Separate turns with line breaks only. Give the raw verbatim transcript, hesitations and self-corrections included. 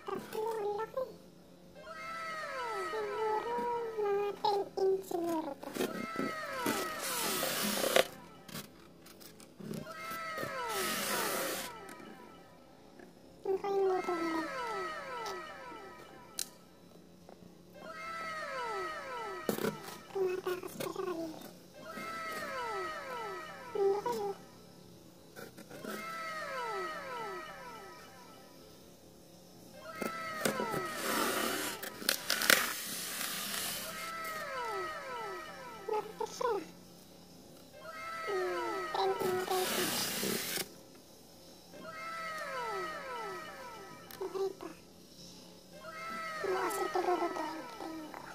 Tatlo, ang laki. Siguro, mga ten inch siguro to. Ang kayong luto nila. Tumatakas pa sa kanila. Ang laki yun. Laki siya. ten inch. Okay pa. Bukas ito lulutuin. Tingin ko.